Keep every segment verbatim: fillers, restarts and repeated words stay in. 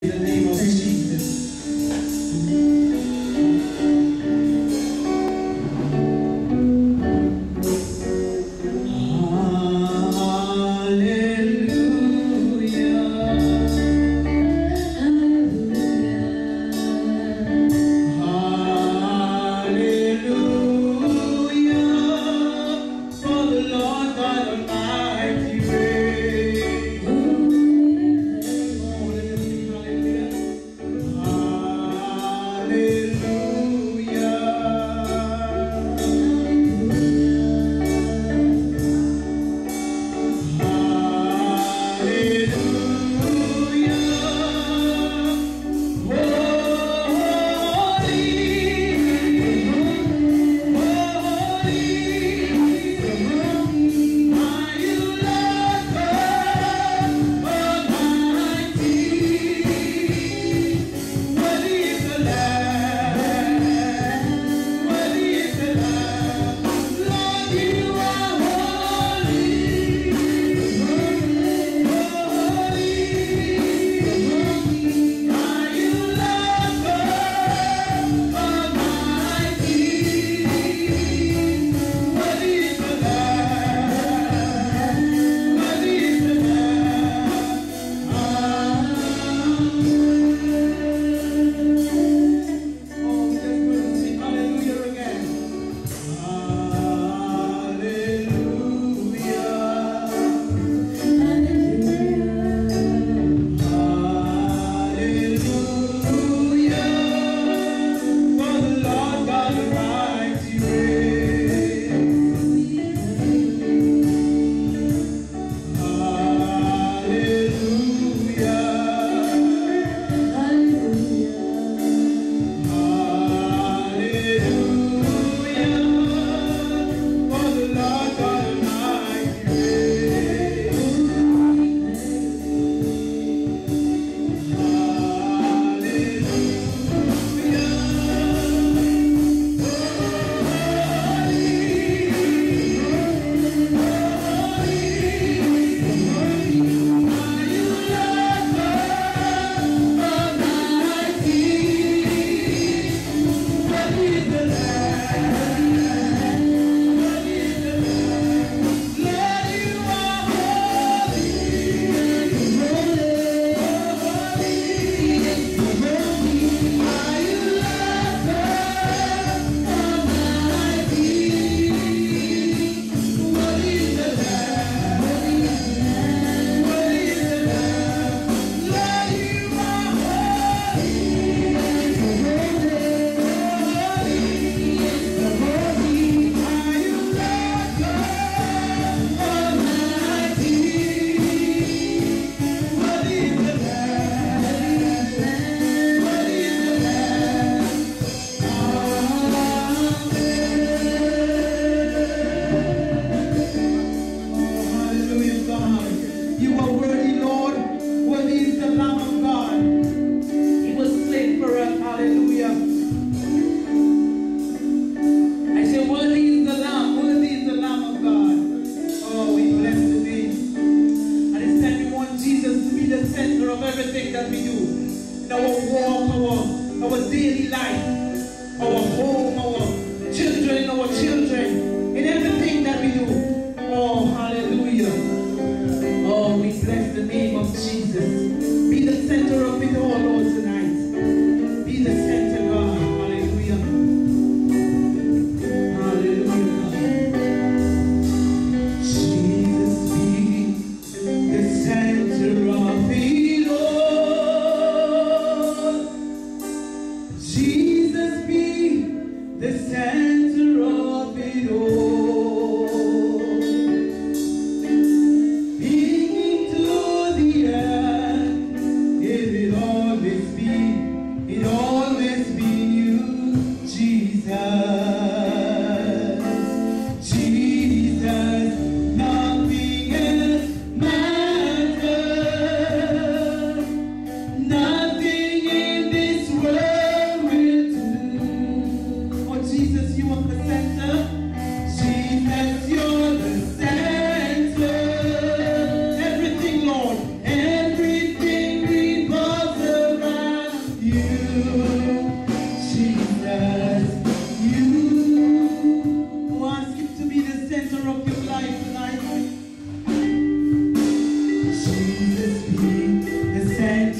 Jesus be the center of it.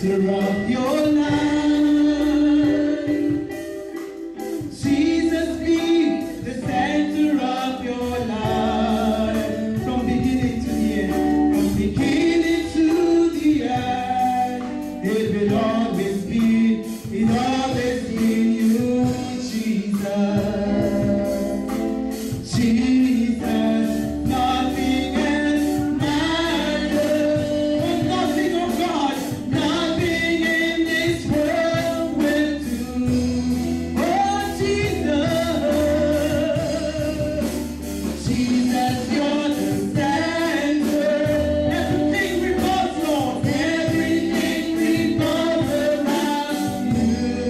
center of your life. Jesus be the center of your life. From beginning to the end, from beginning to the end, it will always be, it always be you, Jesus. Jesus, nothing else matters. Oh, nothing, oh God, nothing in this world will do. Oh, Jesus, Jesus, you're the center. Everything revolves, Lord, everything revolves around you.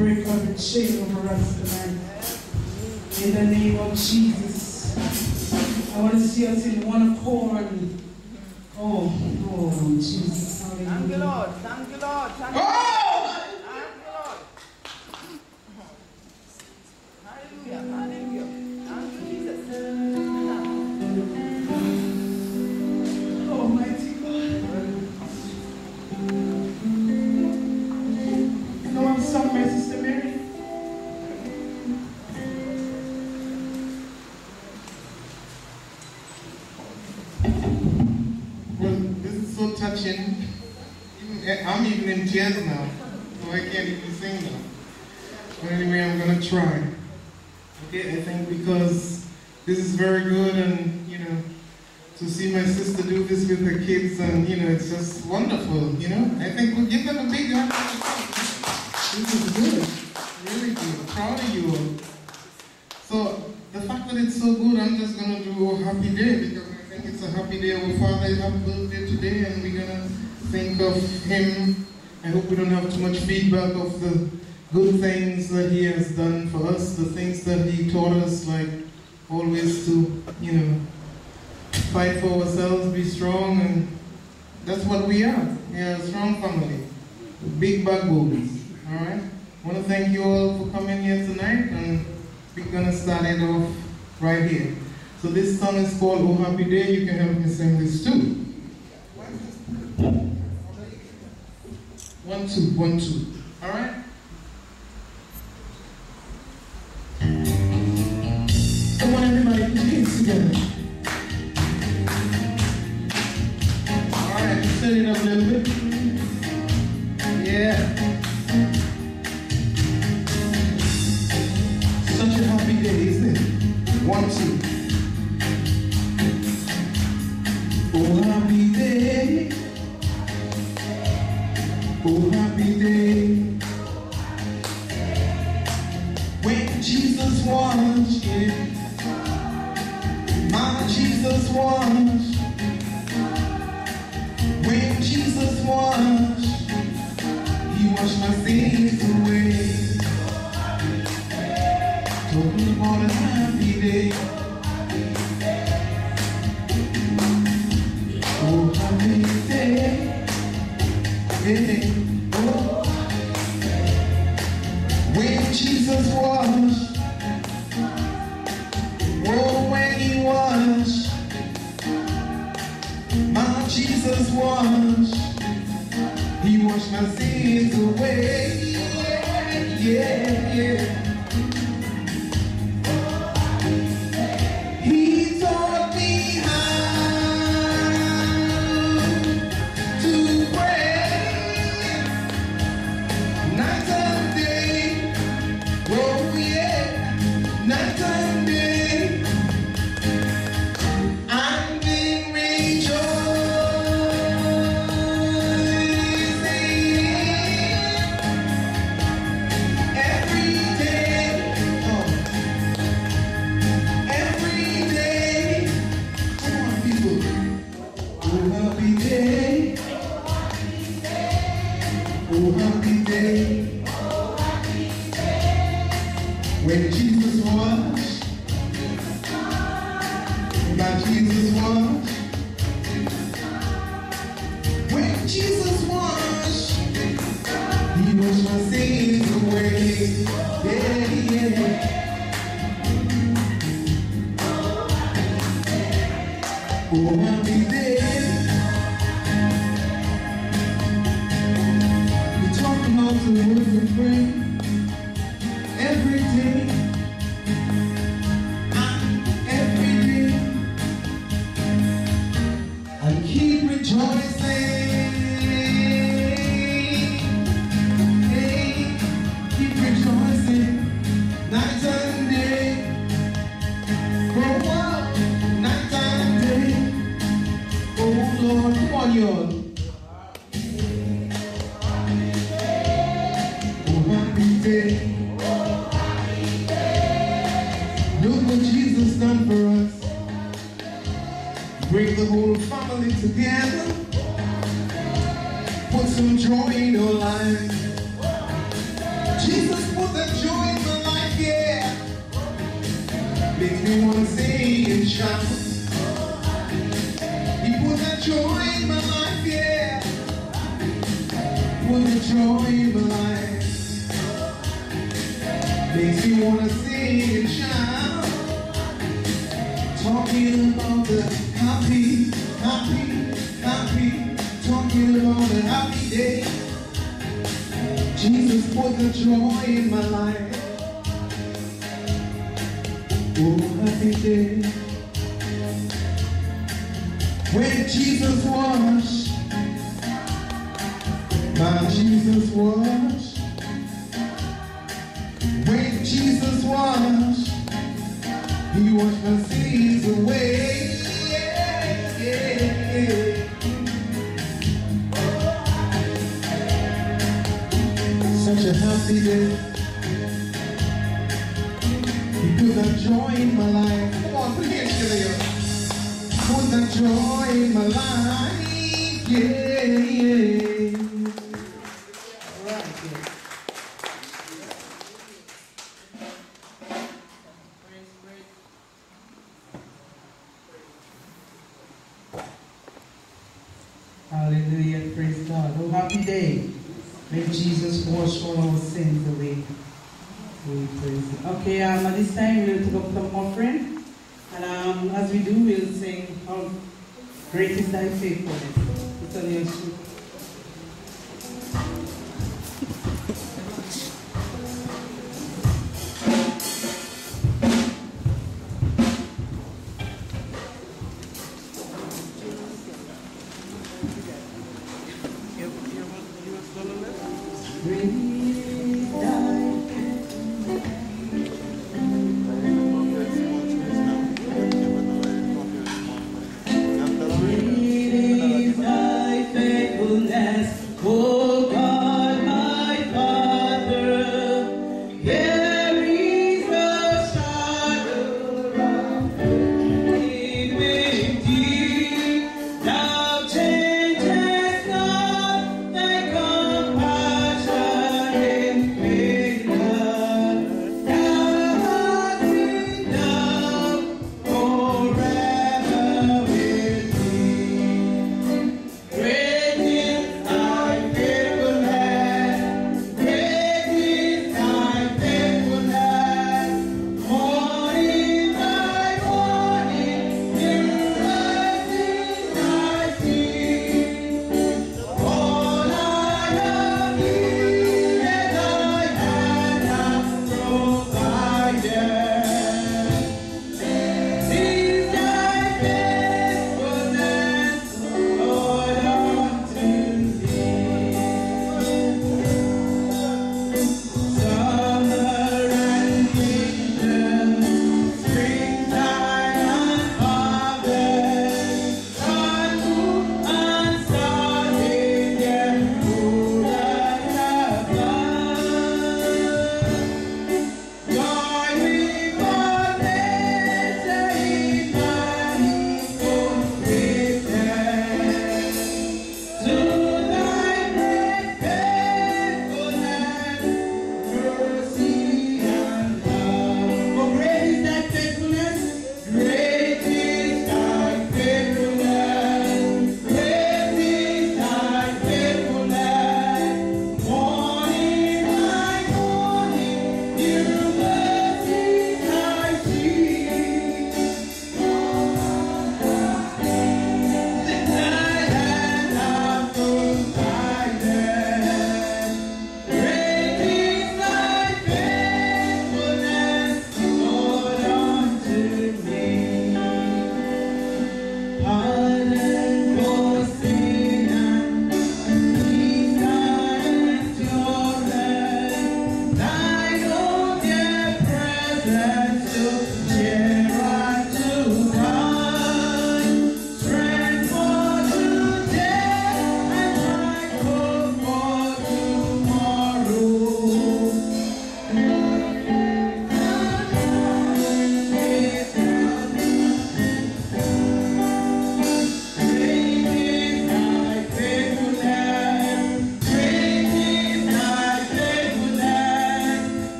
break every chain over us tonight. In the name of Jesus. I want to see us in one accord. Oh, oh, Jesus. Hallelujah. Thank you, Lord. Thank you, Lord. Thank you, Oh! Thank you, Lord. Hallelujah. Hallelujah. Thank you, Jesus. Almighty God. You know I'm sorry, my Sister Mary. Well, this is so touching. Even, I'm even in tears now, so I can't even sing now. But anyway, I'm gonna try. Okay, I think because this is very good, and you know, to see my sister do this with her kids, and you know, it's just wonderful. You know, I think we'll give them a big hand. This is good, really good. Proud of you all. So the fact that it's so good, I'm just gonna do a happy day because I think it's a happy day. Our father is happy birthday today, and we're gonna think of him. I hope we don't have too much feedback of the good things that he has done for us, the things that he taught us, like always to, you know, fight for ourselves, be strong, and that's what we are. We are a strong family, big backbones. All right. I want to thank you all for coming here tonight, and we're gonna start it off right here. So this song is called "Oh Happy Day." You can help me sing this too. One, two, one, two. All right. Come on, everybody, put your hands together. All right, set it up a little bit. Yeah. Such a happy day, isn't it? One, two. Oh, happy day. Oh, happy day. When Jesus washed it. My Jesus washed. When Jesus washed, he washed my sins away. Talking about a happy day. Oh, happy day. Hey, oh. When Jesus washed, oh, when he washed, my Jesus washed, he washed my sins away. Yeah, yeah, yeah. He taught me how to pray night and day. Oh yeah, night and day. I've been rejoicing every day. Oh, every day. Come on, people. Oh, happy day. Oh, happy day. When Jesus washed, my Jesus washed. When Jesus washed, he washed my sins away. Yeah, yeah. Oh, happy day. We talk about the words and pray every day. And every day. And keep rejoicing. Hey, keep rejoicing. Night and day. For a while, night and day. Oh Lord, come on, y'all. Oh, happy day. Look what Jesus done for us. Bring the whole family together. Put some joy in your life. Jesus makes me want to sing and shout. He put that joy in my life, yeah. Put that joy in my life. Makes me want to sing and shout. Talking about the happy, happy, happy. Talking about the happy day. Jesus put the joy in my life. Oh, happy day. When Jesus washed, my Jesus washed. When Jesus washed, He washed my sins away. Yeah, yeah, yeah. Such a happy day. He put that joy in my life. Come on, put your hands together. Put that joy in my life. Yeah, yeah. All right, yeah. Hallelujah, praise God. Oh, happy day. May Jesus wash all our sins away. We praise Him. Okay, um, at this time we'll take up some offering. And um, as we do, we'll sing, How Great is Thy Faithfulness. It's on your sheet.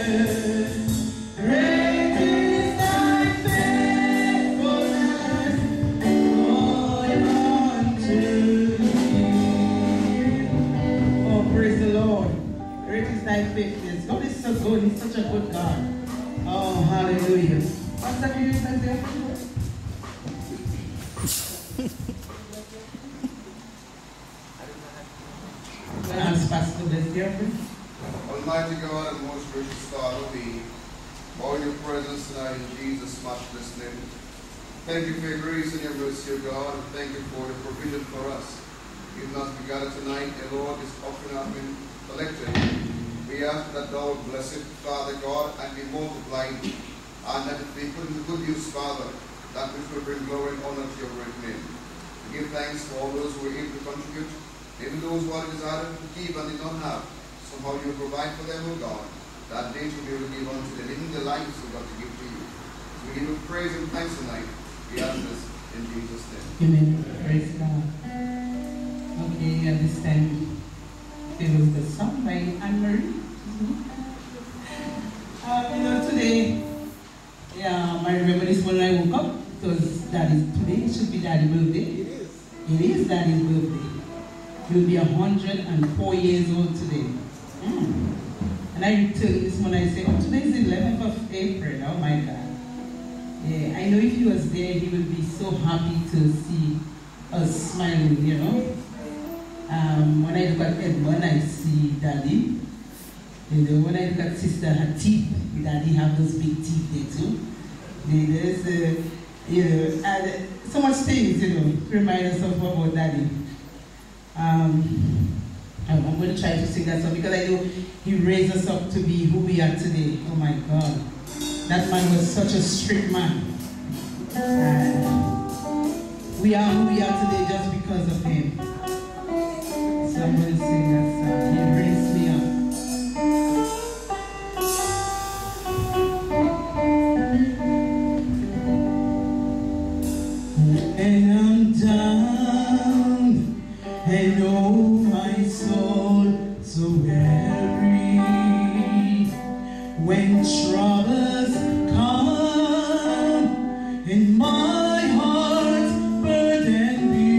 Great is thy faithfulness, Lord, unto me. Oh, praise the Lord. Great is thy faithfulness. God is so good. He's such a good God. Oh, hallelujah. What's that you use as the offering? Ask Pastor bless the offering. Almighty God and most gracious Father, we bow in your presence tonight in Jesus' matchless name. Thank you for your grace and your mercy, O God, and thank you for the provision for us. Even as we gather tonight, the Lord, this offering has been collected. We ask that thou would bless it, Father God, and be multiplied, and that it be put into good use, Father, that which will bring glory and honor to your great name. We give thanks for all those who were able to contribute, even those who are desired to give and did not have. Somehow you provide for them, O God, that they should be able to give unto them, even the lives, O God, to give to you. So we give you praise and thanks tonight. We ask this in Jesus' name. Amen. Praise God. Okay, at this time, there was the song by Anne-Marie. um, you know, today, yeah, I remember this when I woke up, because Daddy's, today should be Daddy's birthday. It is. It is Daddy's birthday. He'll be one hundred four years old today. Mm. And I returned this morning, I said, oh, today is the eleventh of April. Oh my God. Yeah, I know if he was there, he would be so happy to see us smiling, you know. Um, when I look at Edmund, I see Daddy. You know, when I look at Sister, her teeth, Daddy have those big teeth there too. There's, uh, you know, and so much things, you know, remind us of about Daddy. Um, I'm going to try to sing that song because I know he raised us up to be who we are today. Oh my God. That man was such a strict man. And we are who we are today just because of him. So I'm going to sing that song. He raised me up. And I'm down, and oh my soul so weary, when troubles come and my heart burden me,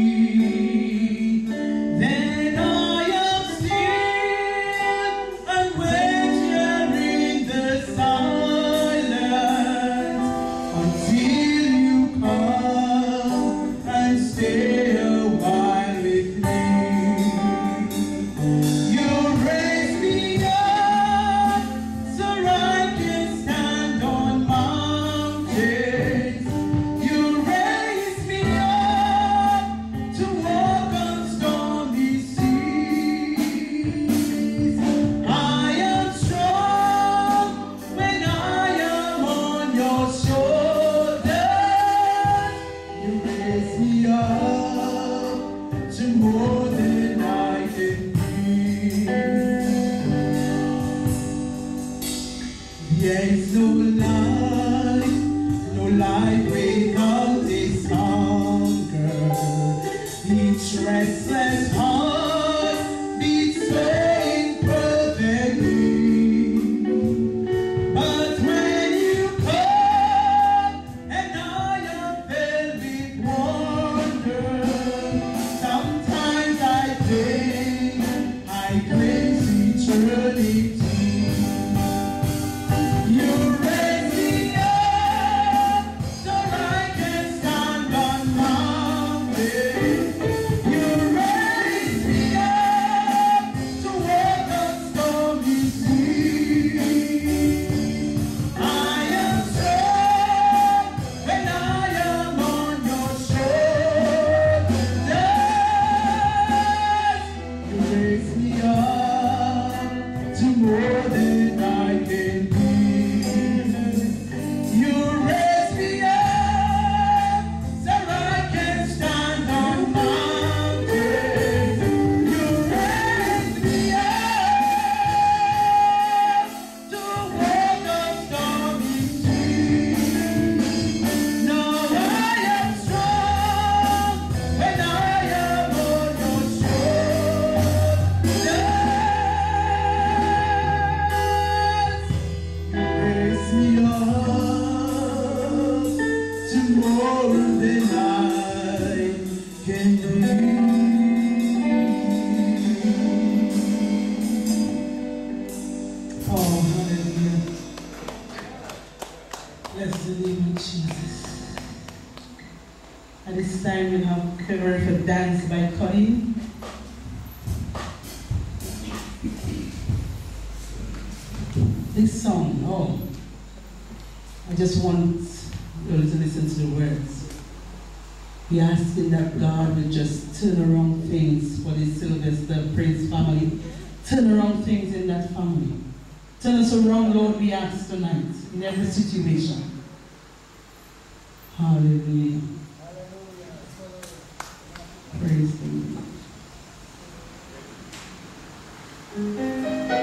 then I am still and wait here in the silence until you come and stay a while with me. You raise me up so I can stand on mountains. You raise me up to walk on stormy seas. I am strong when I am on your shoulders. You raise me up to more than I can be. There is no life, no life without this hunger. Each restless heart beats swaying perfectly. But when you come and I am filled with wonder, sometimes I think I glimpse eternity. You raise me up so I can Jesus. At this time, we'll have cover for Dance by Colin. This song, oh, I just want you to listen to the words. We're asking that God will just turn around things for the Sylvester Prince family. Turn around things in that family. Turn us around, Lord, we ask tonight, in every situation. Hallelujah. Praise the Lord.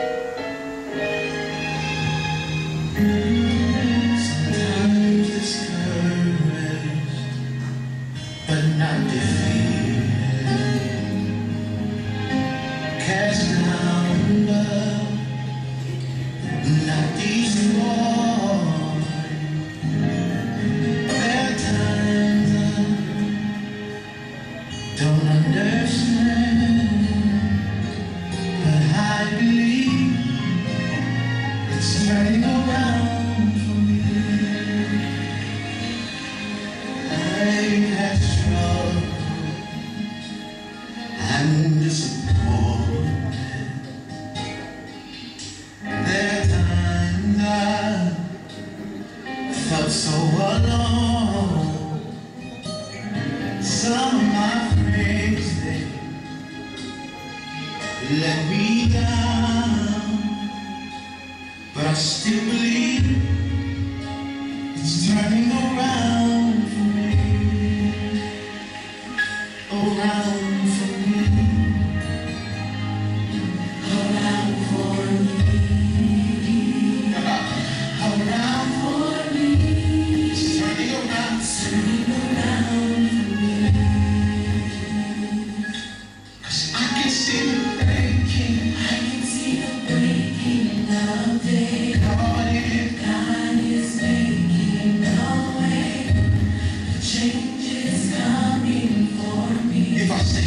Sometimes discouraged, but not defeated. Cast down, but not destroyed. There are times I don't understand, but I believe it's turning around for me. I have struggled and disappointed. There are times I felt so alone. Some of my friends, they let me down, but I still believe it's turning around for me, around for me, around for me, around for me. It's turning around, turning around for me. 'Cause I can see the breaking, I can see the breaking of day. God is, God is making a way. The change is coming for me. If I stay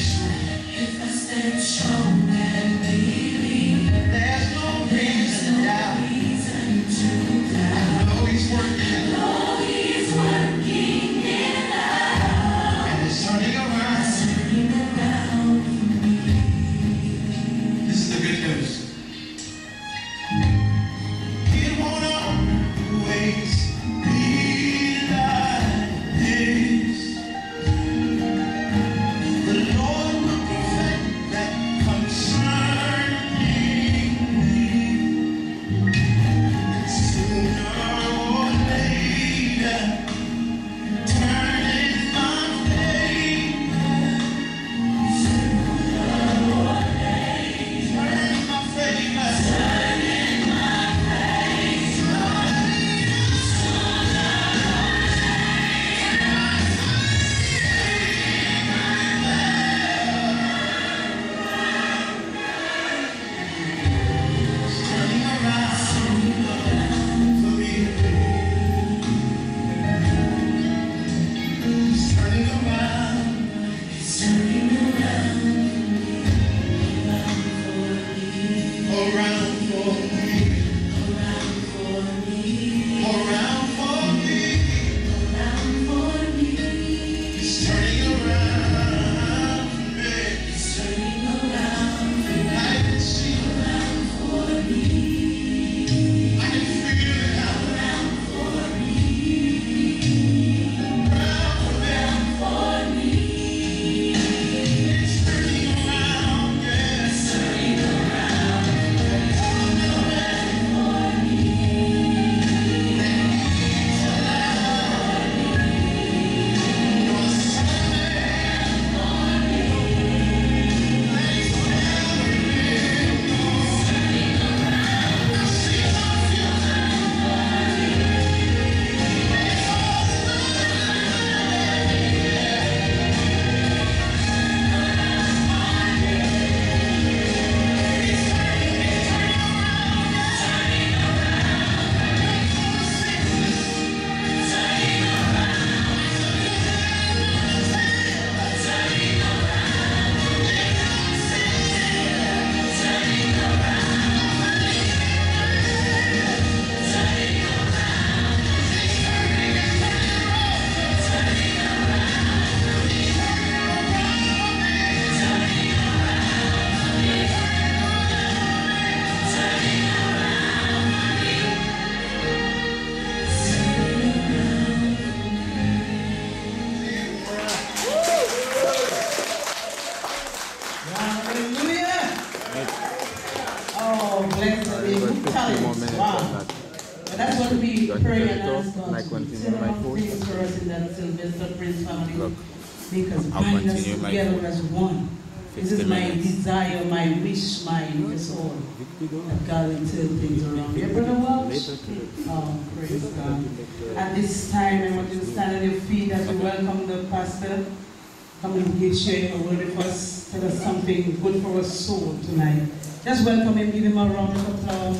But that's what we Don't pray turn and it off, ask God and I to continue send my out phone. things for us in that Sylvester Prince family. Look, Because I'll bind us continue my together phone. as one. This is fifty my minutes. desire, my wish, my soul. That God will turn things around. Yeah, Brother Welch? Oh, praise God. At this time, I want you to stand on your feet as we welcome the pastor. Come and give sharing a word with us. Tell us something good for our soul tonight. Just welcome him, give him a round of applause.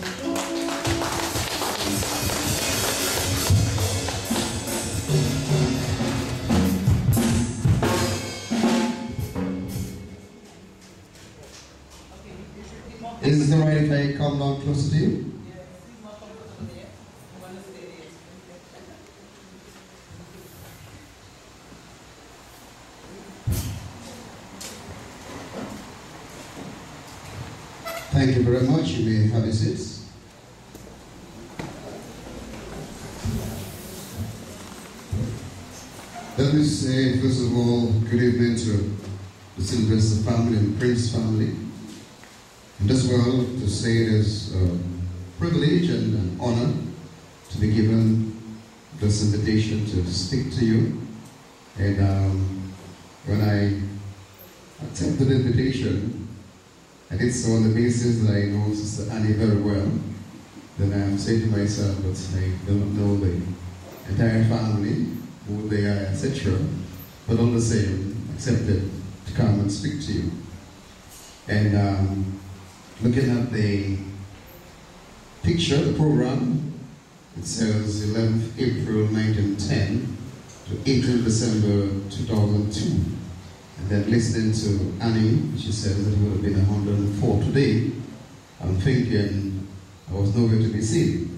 Is it alright if I come down closer to you? Thank you very much. You may have a seat. Let me say, first of all, good evening to the Sylvester family and the Prince family. And as well, to say it is a privilege and an honor to be given this invitation to speak to you. And um, when I accepted the invitation, I did so on the basis that I know Sister Annie very well. Then I'm saying to myself, but I don't know the entire family, who they are, et cetera. But all the same, accepted to come and speak to you. And um, looking at the picture, the program, it says eleventh April nineteen ten to eighteenth December two thousand two. And then listening to Annie, she says that it would have been one hundred and four today. I'm thinking I was nowhere to be seen.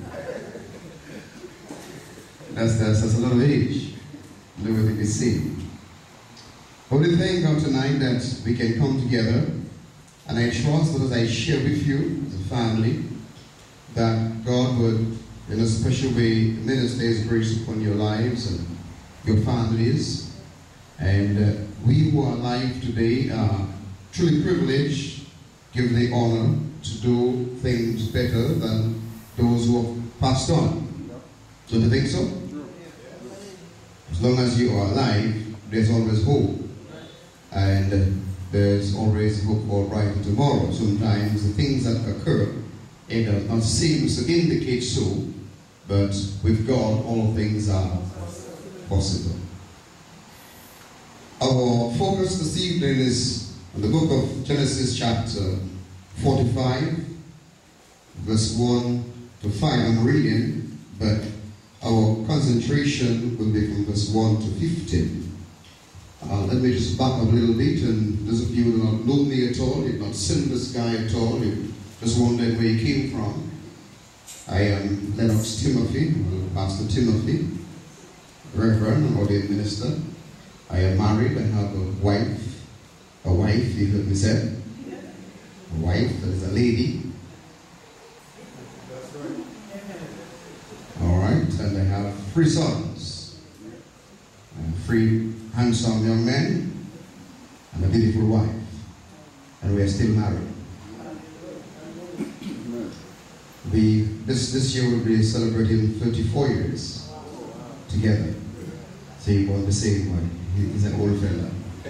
That's, that's, that's a lot of age, nowhere to be seen. But we thank God tonight that we can come together. And I trust that as I share with you, as a family, that God would, in a special way, minister His grace upon your lives and your families. And uh, we who are alive today are truly privileged, given the honor to do things better than those who have passed on. Don't you think so? As long as you are alive, there's always hope. And uh, there's always hope for brighter tomorrow. Sometimes the things that occur, it does not seem to indicate so, but with God, all things are possible. Our focus this evening is on the book of Genesis chapter forty-five, verse one to five. I'm reading, but our concentration will be from verse one to fifteen. Uh, let me just back up a little bit, and those of you who do not know me at all, you've not seen this guy at all, you just wondered where he came from. I am Lennox Timothy, Pastor Timothy, Reverend and ordained minister. I am married, I have a wife, a wife, you heard me say, a wife that is a lady. That's right. All right, and I have three sons, uh, three handsome young men, and a beautiful wife, and we are still married. We, this, this year we'll be celebrating thirty-four years together. So you want the same one. He, he's an old fella.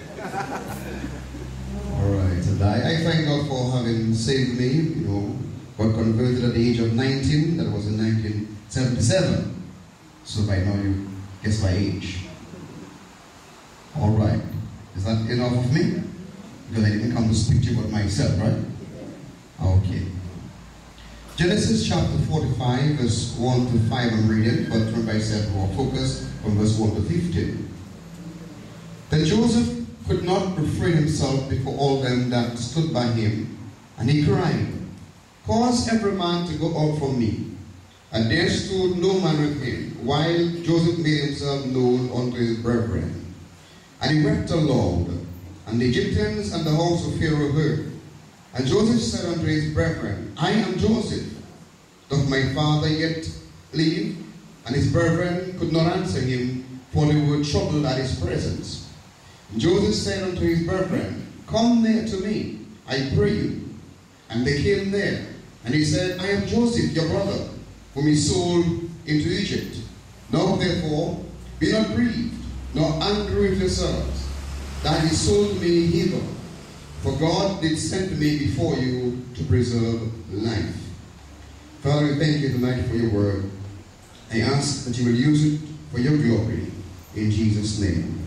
Alright, and I, I thank God for having saved me, you know, got converted at the age of nineteen, that was in nineteen seventy-seven. So by now you guess my age. Alright, is that enough of me? Because I didn't come to speak to you about myself, right? Okay. Genesis chapter forty-five, verse one to five, I'm reading, but remember I said our focus from verse one to fifteen. Then Joseph could not refrain himself before all them that stood by him, and he cried, "Cause every man to go out from me." And there stood no man with him, while Joseph made himself known unto his brethren. And he wept aloud, and the Egyptians and the house of Pharaoh heard. And Joseph said unto his brethren, I am Joseph. Doth my father yet live? And his brethren could not answer him, for they were troubled at his presence. And Joseph said unto his brethren, Come near to me, I pray you. And they came there. And he said, I am Joseph, your brother, whom he sold into Egypt. Now therefore, be not grieved, nor angry with yourselves, that he sold me hither. For God did send me before you to preserve life. Father, we thank you tonight for your word. I ask that you will use it for your glory, in Jesus' name.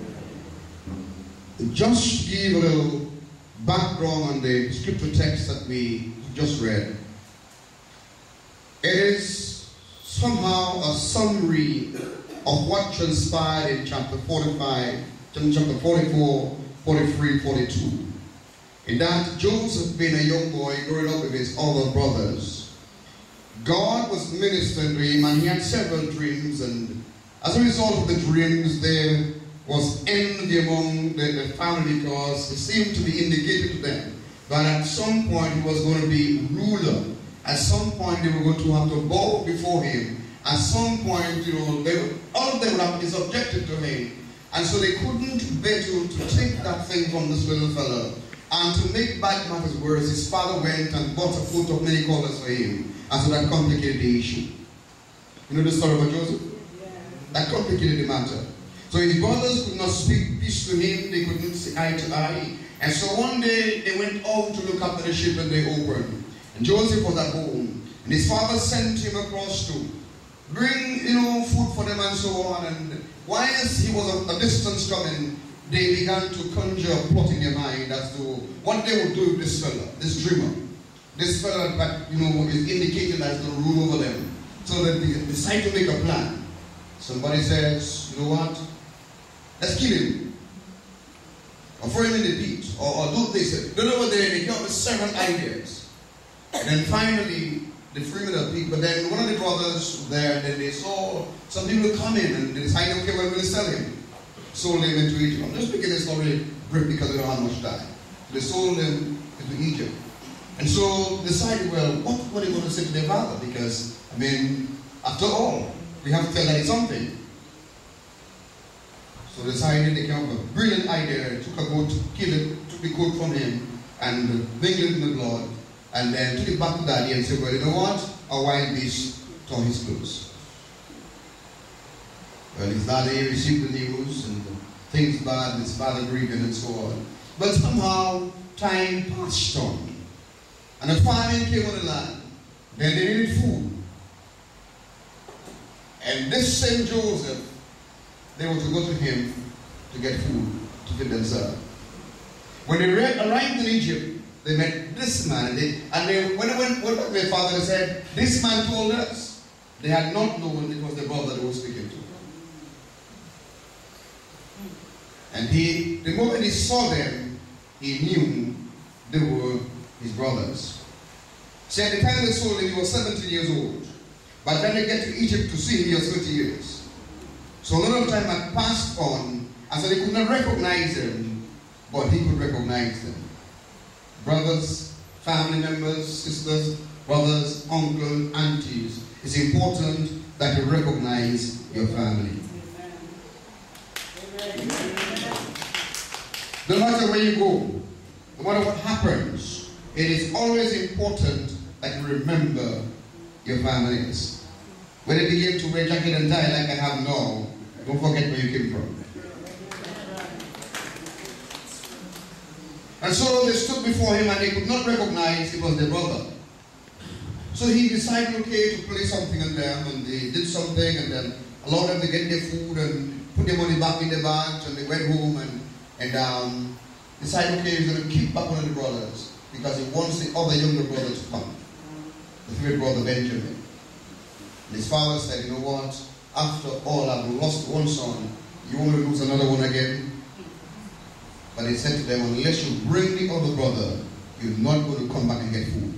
Just to give a little background on the scripture text that we just read. It is somehow a summary of what transpired in chapter forty-five, chapter forty-four, forty-three, forty-two. In that Joseph, being a young boy growing up with his other brothers, God was ministering to him and he had several dreams, and as a result of the dreams there was envy among the, the family, because it seemed to be indicated to them that at some point he was going to be ruler. At some point they were going to have to bow before him. At some point, you know, they, all of them would have been subjected to him. And so they couldn't bear to, to take that thing from this little fellow. And to make bad matters worse, his father went and bought a coat of many colors for him. And so that complicated the issue. You know the story about Joseph? Yeah. That complicated the matter. So his brothers could not speak peace to him. They couldn't see eye to eye. And so one day they went out to look after the ship and they opened. And Joseph was at home. And his father sent him across to bring, you know, food for them and so on. And whilst he was a, a distance coming, they began to conjure a plot in their mind as to what they would do with this fellow, this dreamer. This fellow that, you know, is indicated as the rule over them. So that they decide to make a plan. Somebody says, you know what? Let's kill him. Or throw him in the pit. Or, or do this. Go over there, they come up with several ideas. And then finally, they threw him in a pit. But then one of the brothers there, then they saw some people come in and they decided, okay, we're going to sell him. Sold him into Egypt. I'm just making this story brief because we don't have much time. They sold him into Egypt. And so decided, well, what were they going to say to their father? Because, I mean, after all, we have to tell them something. So decided they came up with a brilliant idea, took a goat, killed it, took the goat from him, and mingled it in the blood, and then took it back to daddy and said, well, you know what? A wild beast tore his clothes. Well, his daddy received the news, and things bad, his father grieving and so on. But somehow, time passed on. And a famine came on the land. Then they needed food. And this same Joseph, they were to go to him to get food to feed themselves. When they arrived in Egypt, they met this man. And they, and they when they went, went back to their father, they said, this man told us. They had not known it was the brother they were speaking to. And he, the moment he saw them, he knew they were his brothers. See, at the time they sold him, he was seventeen years old. By the time they get to Egypt to see him, he was thirty years. So a lot of time had passed on, and so they could not recognize him, but he could recognize them. Brothers, family members, sisters, brothers, uncles, aunties, it's important that you recognize your family. No matter where you go, no matter what happens, it is always important that you remember your families. When they begin to wear jacket and tie like I have now, don't forget where you came from. And so they stood before him and they could not recognize it was their brother. So he decided, okay, to play something on them, and they did something and then allowed them to get their food and put their money back in their bags, and they went home and, and um, decided, okay, he's going to keep back one of the brothers because he wants the other younger brother to come. The third brother, Benjamin. And his father said, you know what? After all, I've lost one son. You want me to lose another one again? But he said to them, unless you bring the other brother, you're not going to come back and get food.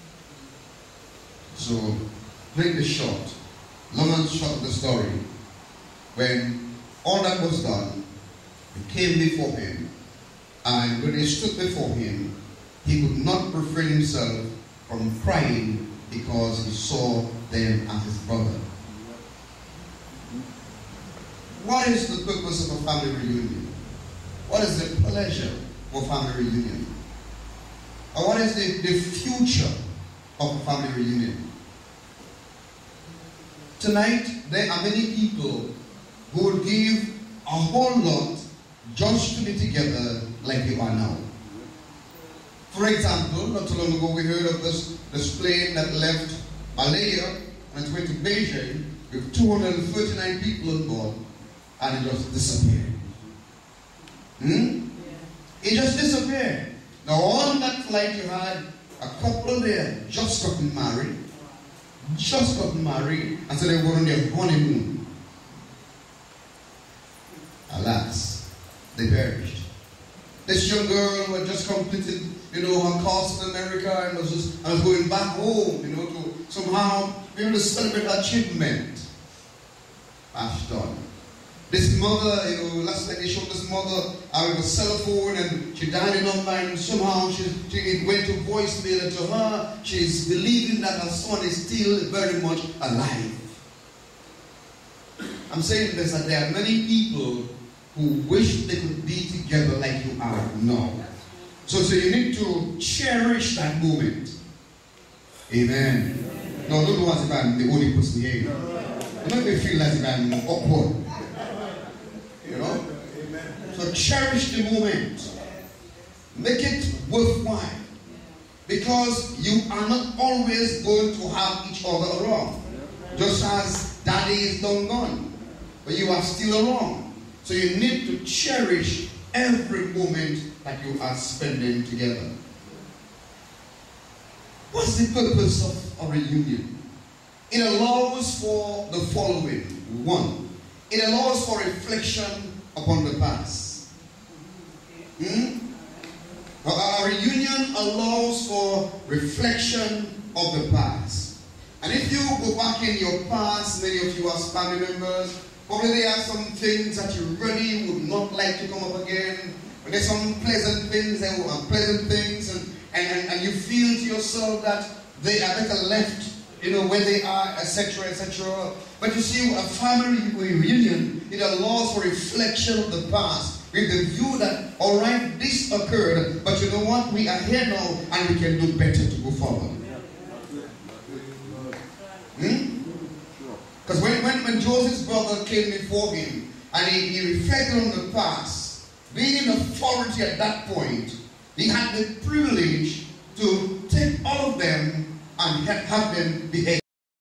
So, play this short. Long and short of the story. When all that was done, they came before him. And when they stood before him, he could not refrain himself from crying because he saw them as his brother. What is the purpose of a family reunion? What is the pleasure of a family reunion? Or what is the, the future of a family reunion? tonight there are many people who would give a whole lot just to be together like you are now. For example, not too long ago we heard of this, this plane that left Malaya and it went to Beijing with two hundred thirty-nine people on board, and it just disappeared. Hmm? It just disappeared. Now on that flight you had a couple there just gotten married, just gotten married, and so they were on their honeymoon. Alas, they perished. This young girl who had just completed, you know, her course in America and was just and was going back home, you know, to somehow be able to celebrate her achievement. Passed on. This mother, you know, last night they showed this mother uh, with a cell phone and she died in her mind. Somehow she, she, it went to voicemail, and to her, she's believing that her son is still very much alive. I'm saying this, that there are many people who wish they could be together like you are now. So, so you need to cherish that moment. Amen. No, don't know as if I'm the only person here. Don't make me feel as if I'm awkward. You know? So cherish the moment. Make it worthwhile. Because you are not always going to have each other around. Just as daddy is long gone. But you are still around. So you need to cherish every moment that you are spending together. What's the purpose of a reunion? It allows for the following. One, it allows for reflection upon the past. Hmm? A reunion allows for reflection of the past. And if you go back in your past, many of you as family members, probably there are some things that you really would not like to come up again. But there's some pleasant things and unpleasant things, and, and, and you feel to yourself that they are better left, you know, where they are, et cetera, et cetera. But you see, a family reunion, it allows for reflection of the past with the view that, all right, this occurred, but you know what? We are here now, and we can do better to go forward. Because hmm? when, when, when Joseph's brother came before him, and he, he reflected on the past, being in authority at that point, he had the privilege to